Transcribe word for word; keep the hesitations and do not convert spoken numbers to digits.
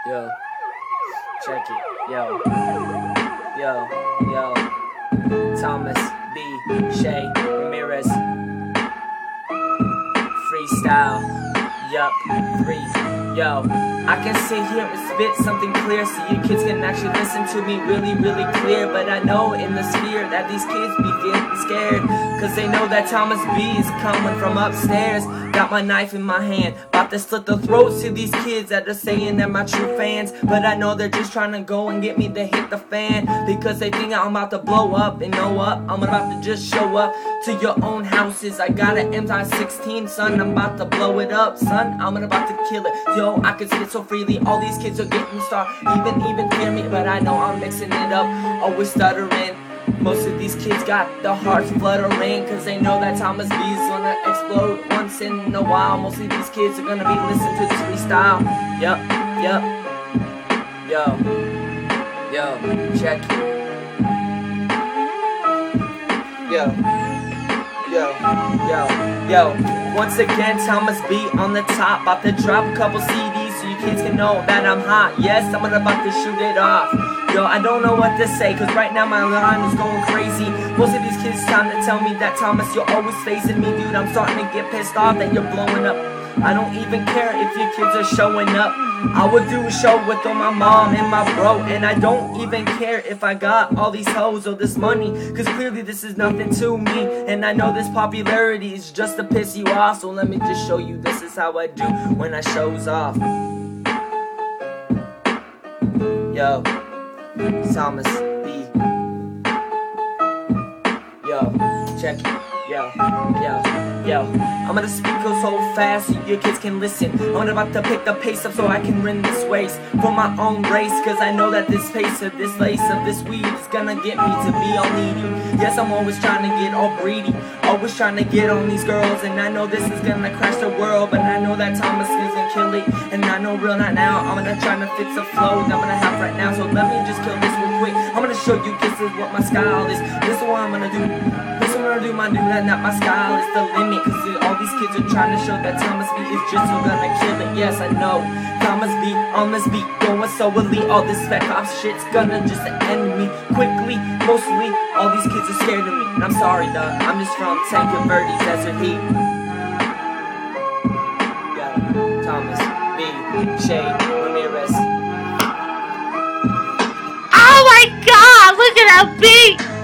Yo, check it. Yo, yo, yo. Thomas B. Shay Ramirez. Freestyle. Yup. Three. Yo, I can sit here and spit something clear so you kids can actually listen to me really, really clear. But I know in the sphere that these kids be getting scared, cause they know that Thomas B is coming from upstairs. Got my knife in my hand, about to slit the throats to these kids that are saying they're my true fans. But I know they're just trying to go and get me to hit the fan, because they think I'm about to blow up. And know what? I'm about to just show up to your own houses. I got an M sixteen, son, I'm about to blow it up, son. I'm about to kill it. Yo, I can spit so freely, all these kids are getting started, even, even hear me, but I know I'm mixing it up, always stuttering. Most of these kids got the hearts fluttering, cause they know that Thomas B is gonna explode once in a while. Most of these kids are gonna be listening to this freestyle. Yup, yup. Yo, yo, check it. Yo, yo, yo, yo. Once again, Thomas B on the top, about to drop a couple C Ds so you kids can know that I'm hot. Yes, I'm about to shoot it off. Yo, I don't know what to say, cause right now my line is going crazy. Most of these kids trying to tell me that, Thomas, you're always facing me, dude. I'm starting to get pissed off that you're blowing up. I don't even care if your kids are showing up. I would do a show with all my mom and my bro, and I don't even care if I got all these hoes or this money, cause clearly this is nothing to me. And I know this popularity is just to piss you off, so let me just show you this is how I do when I shows off. Yo, Thomas B. Yo, check it. Yo, yo, yo. I'm gonna speak so fast so your kids can listen. I'm about to pick the pace up so I can run this race for my own race, cause I know that this pace of this lace of this weed is gonna get me to be all needy. Yes, I'm always trying to get all greedy, always trying to get on these girls, and I know this is gonna crash the world, but I know that Thomas is gonna kill it, and I know real not now. I'm gonna try to fix a flow that I'm gonna have right now, so let me just kill this real quick. I'm gonna show you this is what my style is. This is what I'm gonna do. This is what I'm gonna do, my dude, not, not my style. It's the limit, cause all these kids are trying to show that Thomas B is just so gonna kill it. Yes, I know Thomas B on this beat going so elite. All this spec off shit's gonna just end me quickly. Mostly, all these kids are scared of me, and I'm sorry, dog. I'm just from Tanque Verde Desert Heat. Yo, Thomas B. Shay Ramirez. Oh my god, look at that beat!